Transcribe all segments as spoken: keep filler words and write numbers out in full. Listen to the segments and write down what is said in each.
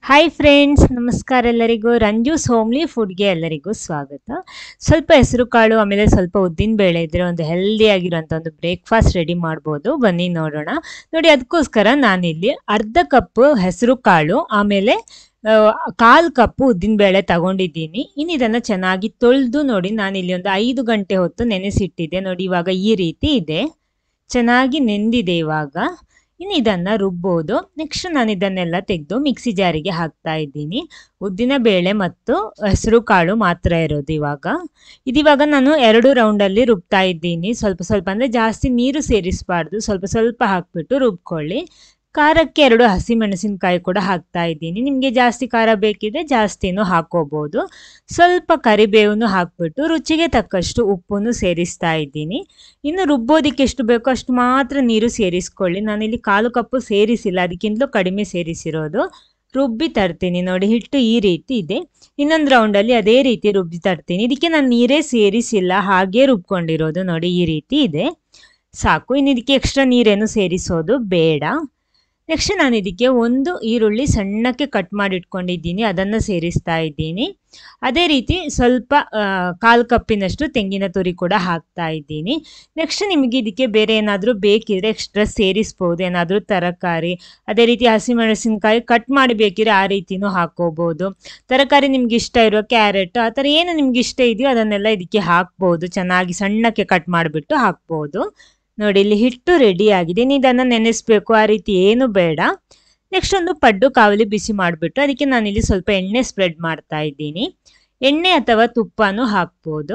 Hi friends, ನಮಸ್ಕಾರ ಎಲ್ಲರಿಗೂ. ರಂಜೂಸ್ homely ಫುಡ್ಗೆ ಎಲ್ಲರಿಗೂ ಸ್ವಾಗತ. ಸ್ವಲ್ಪ ಹೆಸರು ಕಾಳು ಆಮೇಲೆ ಸ್ವಲ್ಪ ಉದ್ದಿನ ಬೇಳೆ ಇದ್ರೆ ಒಂದು ಹೆಲ್ದಿ ಆಗಿರುವಂಥ ಒಂದು ಬ್ರೇಕ್ಫಾಸ್ಟ್ ರೆಡಿ ಮಾಡ್ಬೋದು. ಬನ್ನಿ ನೋಡೋಣ. ನೋಡಿ, ಅದಕ್ಕೋಸ್ಕರ ನಾನಿಲ್ಲಿ ಅರ್ಧ ಕಪ್ ಹೆಸರು ಕಾಳು ಆಮೇಲೆ ಕಾಲು ಕಪ್ಪು ಉದ್ದಿನ ಬೇಳೆ ತಗೊಂಡಿದ್ದೀನಿ. ಇನ್ನು ಇದನ್ನು ಚೆನ್ನಾಗಿ ತೊಳೆದು ನೋಡಿ, ನಾನಿಲ್ಲಿ ಒಂದು ಐದು ಗಂಟೆ ಹೊತ್ತು ನೆನೆಸಿಟ್ಟಿದ್ದೆ. ನೋಡಿ, ಇವಾಗ ಈ ರೀತಿ ಇದೆ, ಚೆನ್ನಾಗಿ ನೆಂದಿದೆ ಇವಾಗ. ಇನ್ನು ಇದನ್ನು ರುಬ್ಬೋದು. ನೆಕ್ಸ್ಟ್ ನಾನು ಇದನ್ನೆಲ್ಲ ತೆಗೆದು ಮಿಕ್ಸಿ ಜಾರಿಗೆ ಹಾಕ್ತಾ ಇದ್ದೀನಿ. ಉದ್ದಿನ ಬೇಳೆ ಮತ್ತು ಹೆಸರು ಕಾಳು ಮಾತ್ರ ಇರೋದು ಇವಾಗ. ಇದಿವಾಗ ನಾನು ಎರಡು ರೌಂಡಲ್ಲಿ ರುಬ್ತಾ ಇದ್ದೀನಿ. ಸ್ವಲ್ಪ ಸ್ವಲ್ಪ ಅಂದರೆ ಜಾಸ್ತಿ ನೀರು ಸೇರಿಸಬಾರ್ದು, ಸ್ವಲ್ಪ ಸ್ವಲ್ಪ ಹಾಕ್ಬಿಟ್ಟು ರುಬ್ಕೊಳ್ಳಿ. ಖಾರಕ್ಕೆ ಎರಡು ಹಸಿಮೆಣಸಿನಕಾಯಿ ಕೂಡ ಹಾಕ್ತಾ ಇದ್ದೀನಿ. ನಿಮಗೆ ಜಾಸ್ತಿ ಖಾರ ಬೇಕಿದ್ರೆ ಜಾಸ್ತಿನೂ ಹಾಕೋಬೋದು. ಸ್ವಲ್ಪ ಕರಿಬೇವನ್ನು ಹಾಕ್ಬಿಟ್ಟು ರುಚಿಗೆ ತಕ್ಕಷ್ಟು ಉಪ್ಪನ್ನು ಸೇರಿಸ್ತಾ ಇದ್ದೀನಿ. ಇನ್ನು ರುಬ್ಬೋದಕ್ಕೆ ಎಷ್ಟು ಬೇಕೋ ಅಷ್ಟು ಮಾತ್ರ ನೀರು ಸೇರಿಸ್ಕೊಳ್ಳಿ. ನಾನಿಲ್ಲಿ ಕಾಲು ಕಪ್ಪು ಸೇರಿಸಿಲ್ಲ, ಅದಕ್ಕಿಂತಲೂ ಕಡಿಮೆ ಸೇರಿಸಿರೋದು. ರುಬ್ಬಿ ತರ್ತೀನಿ. ನೋಡಿ, ಹಿಟ್ಟು ಈ ರೀತಿ ಇದೆ. ಇನ್ನೊಂದು ರೌಂಡಲ್ಲಿ ಅದೇ ರೀತಿ ರುಬ್ಬಿ ತರ್ತೀನಿ. ಇದಕ್ಕೆ ನಾನು ನೀರೇ ಸೇರಿಸಿಲ್ಲ, ಹಾಗೇ ರುಬ್ಕೊಂಡಿರೋದು. ನೋಡಿ, ಈ ರೀತಿ ಇದೆ, ಸಾಕು. ಇನ್ನು ಇದಕ್ಕೆ ಎಕ್ಸ್ಟ್ರಾ ನೀರೇನು ಸೇರಿಸೋದು ಬೇಡ. ನೆಕ್ಸ್ಟ್ ನಾನು ಇದಕ್ಕೆ ಒಂದು ಈರುಳ್ಳಿ ಸಣ್ಣಕ್ಕೆ ಕಟ್ ಮಾಡಿ ಇಟ್ಕೊಂಡಿದ್ದೀನಿ, ಅದನ್ನು ಸೇರಿಸ್ತಾ ಇದ್ದೀನಿ. ಅದೇ ರೀತಿ ಸ್ವಲ್ಪ ಕಾಲು ಕಪ್ಪಿನಷ್ಟು ತೆಂಗಿನ ತುರಿ ಕೂಡ ಹಾಕ್ತಾ ಇದ್ದೀನಿ. ನೆಕ್ಸ್ಟ್ ನಿಮಗೆ ಇದಕ್ಕೆ ಬೇರೆ ಏನಾದರೂ ಬೇಕಿದ್ರೆ ಎಕ್ಸ್ಟ್ರಾ ಸೇರಿಸ್ಬೋದು, ಏನಾದರೂ ತರಕಾರಿ. ಅದೇ ರೀತಿ ಹಸಿಮೆಣಸಿನಕಾಯಿ ಕಟ್ ಮಾಡಿ ಬೇಕಿದ್ರೆ ಆ ರೀತಿನೂ ಹಾಕೋಬೋದು. ತರಕಾರಿ ನಿಮ್ಗೆ ಇಷ್ಟ ಇರೋ ಕ್ಯಾರೆಟ್ ಆ ಥರ ಏನು ನಿಮ್ಗೆ ಇಷ್ಟ ಇದೆಯೋ ಅದನ್ನೆಲ್ಲ ಇದಕ್ಕೆ ಹಾಕ್ಬೋದು. ಚೆನ್ನಾಗಿ ಸಣ್ಣಕ್ಕೆ ಕಟ್ ಮಾಡಿಬಿಟ್ಟು ಹಾಕ್ಬೋದು. ನೋಡಿ, ಇಲ್ಲಿ ಹಿಟ್ಟು ರೆಡಿ ಆಗಿದೆ. ನೀವು ಇದನ್ನು ನೆನೆಸ್ಬೇಕು ಆ ರೀತಿ ಏನು ಬೇಡ. ನೆಕ್ಸ್ಟ್ ಒಂದು ಪಡ್ಡು ಕಾವಲಿ ಬಿಸಿ ಮಾಡಿಬಿಟ್ಟು ಅದಕ್ಕೆ ನಾನಿಲ್ಲಿ ಸ್ವಲ್ಪ ಎಣ್ಣೆ ಸ್ಪ್ರೆಡ್ ಮಾಡ್ತಾ ಇದ್ದೀನಿ. ಎಣ್ಣೆ ಅಥವಾ ತುಪ್ಪನೂ ಹಾಕ್ಬೋದು.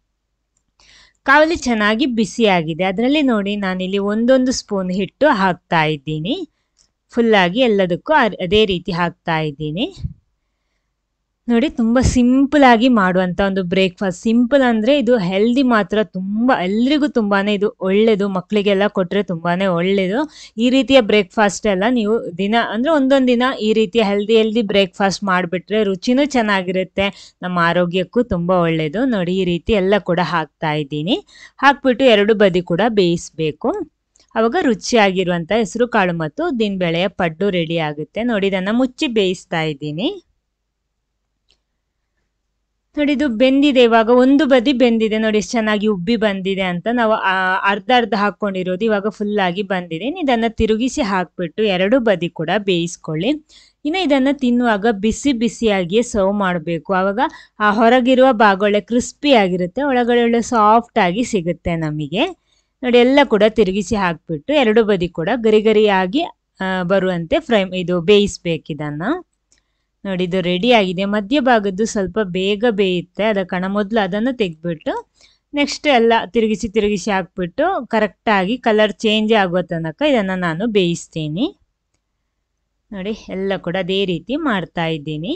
ಕಾವಲಿ ಚೆನ್ನಾಗಿ ಬಿಸಿಯಾಗಿದೆ. ಅದರಲ್ಲಿ ನೋಡಿ, ನಾನಿಲ್ಲಿ ಒಂದೊಂದು ಸ್ಪೂನ್ ಹಿಟ್ಟು ಹಾಕ್ತಾ ಇದ್ದೀನಿ. ಫುಲ್ಲಾಗಿ ಎಲ್ಲದಕ್ಕೂ ಅದೇ ರೀತಿ ಹಾಕ್ತಾ ಇದ್ದೀನಿ. ನೋಡಿ, ತುಂಬ ಸಿಂಪಲಾಗಿ ಮಾಡುವಂಥ ಒಂದು ಬ್ರೇಕ್ಫಾಸ್ಟ್. ಸಿಂಪಲ್ ಅಂದರೆ ಇದು ಹೆಲ್ದಿ ಮಾತ್ರ, ತುಂಬ ಎಲ್ರಿಗೂ ತುಂಬಾ ಇದು ಒಳ್ಳೆಯದು. ಮಕ್ಕಳಿಗೆಲ್ಲ ಕೊಟ್ಟರೆ ತುಂಬಾ ಒಳ್ಳೆಯದು. ಈ ರೀತಿಯ ಬ್ರೇಕ್ಫಾಸ್ಟ್ ಎಲ್ಲ ನೀವು ದಿನ ಅಂದರೆ ಒಂದೊಂದು ದಿನ ಈ ರೀತಿಯ ಹೆಲ್ದಿ ಹೆಲ್ದಿ ಬ್ರೇಕ್ಫಾಸ್ಟ್ ಮಾಡಿಬಿಟ್ರೆ ರುಚಿನೂ ಚೆನ್ನಾಗಿರುತ್ತೆ, ನಮ್ಮ ಆರೋಗ್ಯಕ್ಕೂ ತುಂಬ ಒಳ್ಳೆಯದು. ನೋಡಿ, ಈ ರೀತಿ ಎಲ್ಲ ಕೂಡ ಹಾಕ್ತಾ ಇದ್ದೀನಿ. ಹಾಕ್ಬಿಟ್ಟು ಎರಡು ಬದಿ ಕೂಡ ಬೇಯಿಸಬೇಕು. ಆವಾಗ ರುಚಿಯಾಗಿರುವಂಥ ಹೆಸರು ಕಾಳು ಮತ್ತು ಉದ್ದಿನ ಬೇಳೆಯ ಪಡ್ಡು ರೆಡಿ ಆಗುತ್ತೆ. ನೋಡಿ, ಇದನ್ನು ಮುಚ್ಚಿ ಬೇಯಿಸ್ತಾ ಇದ್ದೀನಿ. ನೋಡಿ, ಇದು ಬೆಂದಿದೆ. ಇವಾಗ ಒಂದು ಬದಿ ಬೆಂದಿದೆ. ನೋಡಿ ಎಷ್ಟು ಚೆನ್ನಾಗಿ ಉಬ್ಬಿ ಬಂದಿದೆ ಅಂತ. ನಾವು ಅರ್ಧ ಅರ್ಧ ಹಾಕ್ಕೊಂಡಿರೋದು ಇವಾಗ ಫುಲ್ಲಾಗಿ ಬಂದಿದೆ. ಇದನ್ನು ತಿರುಗಿಸಿ ಹಾಕ್ಬಿಟ್ಟು ಎರಡು ಬದಿ ಕೂಡ ಬೇಯಿಸ್ಕೊಳ್ಳಿ. ಇನ್ನು ಇದನ್ನು ತಿನ್ನುವಾಗ ಬಿಸಿ ಬಿಸಿಯಾಗಿಯೇ ಸರ್ವ್ ಮಾಡಬೇಕು. ಆವಾಗ ಆ ಹೊರಗಿರುವ ಭಾಗ ಒಳ್ಳೆ ಕ್ರಿಸ್ಪಿ ಆಗಿರುತ್ತೆ, ಒಳಗಡೆ ಒಳ್ಳೆ ಸಾಫ್ಟ್ ಆಗಿ ಸಿಗುತ್ತೆ ನಮಗೆ. ನೋಡಿ, ಎಲ್ಲ ಕೂಡ ತಿರುಗಿಸಿ ಹಾಕ್ಬಿಟ್ಟು ಎರಡು ಬದಿ ಕೂಡ ಗರಿ ಗರಿಯಾಗಿ ಬರುವಂತೆ ಫ್ರೈ ಇದು ಬೇಯಿಸ್ಬೇಕು ಇದನ್ನು. ನೋಡಿ, ಇದು ರೆಡಿ ಆಗಿದೆ. ಮಧ್ಯಭಾಗದ್ದು ಸ್ವಲ್ಪ ಬೇಗ ಬೇಯುತ್ತೆ, ಅದ ಕಣ ಮೊದಲು ಅದನ್ನು ತೆಗೆದ್ಬಿಟ್ಟು ನೆಕ್ಸ್ಟ್ ಎಲ್ಲ ತಿರುಗಿಸಿ ತಿರುಗಿಸಿ ಹಾಕ್ಬಿಟ್ಟು ಕರೆಕ್ಟಾಗಿ ಕಲರ್ ಚೇಂಜ್ ಆಗೋ ತನಕ ಇದನ್ನು ನಾನು ಬೇಯಿಸ್ತೀನಿ. ನೋಡಿ, ಎಲ್ಲ ಕೂಡ ಅದೇ ರೀತಿ ಮಾಡ್ತಾ ಇದ್ದೀನಿ.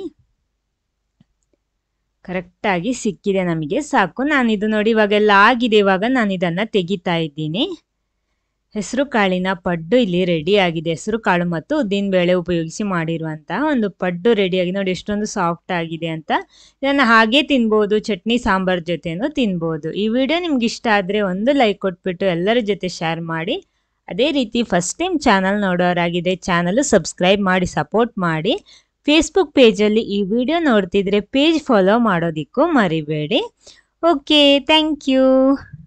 ಕರೆಕ್ಟಾಗಿ ಸಿಕ್ಕಿದೆ ನಮಗೆ, ಸಾಕು. ನಾನಿದು ನೋಡಿ ಇವಾಗೆಲ್ಲ ಆಗಿದೆ. ಇವಾಗ ನಾನು ಇದನ್ನು ತೆಗಿತಾ ಇದ್ದೀನಿ. ಹೆಸರು ಕಾಳಿನ ಪಡ್ಡು ಇಲ್ಲಿ ರೆಡಿ ಆಗಿದೆ. ಹೆಸರು ಕಾಳು ಮತ್ತು ಉದ್ದಿನ ಬೇಳೆ ಉಪಯೋಗಿಸಿ ಮಾಡಿರುವಂತಹ ಒಂದು ಪಡ್ಡು ರೆಡಿ ಆಗಿದೆ. ನೋಡಿ ಎಷ್ಟೊಂದು ಸಾಫ್ಟ್ ಆಗಿದೆ ಅಂತ. ಇದನ್ನು ಹಾಗೆ ತಿನ್ಬೋದು, ಚಟ್ನಿ ಸಾಂಬಾರ್ ಜೊತೆನೂ ತಿನ್ಬೋದು. ಈ ವಿಡಿಯೋ ನಿಮ್ಗೆ ಇಷ್ಟ ಆದರೆ ಒಂದು ಲೈಕ್ ಕೊಟ್ಬಿಟ್ಟು ಎಲ್ಲರ ಜೊತೆ ಶೇರ್ ಮಾಡಿ. ಅದೇ ರೀತಿ ಫಸ್ಟ್ ಟೈಮ್ ಚಾನಲ್ ನೋಡೋರಾಗಿದೆ ಚಾನಲ್ ಸಬ್ಸ್ಕ್ರೈಬ್ ಮಾಡಿ ಸಪೋರ್ಟ್ ಮಾಡಿ. ಫೇಸ್ಬುಕ್ ಪೇಜಲ್ಲಿ ಈ ವಿಡಿಯೋ ನೋಡ್ತಿದ್ರೆ ಪೇಜ್ ಫಾಲೋ ಮಾಡೋದಕ್ಕೂ ಮರಿಬೇಡಿ. Okay, thank you.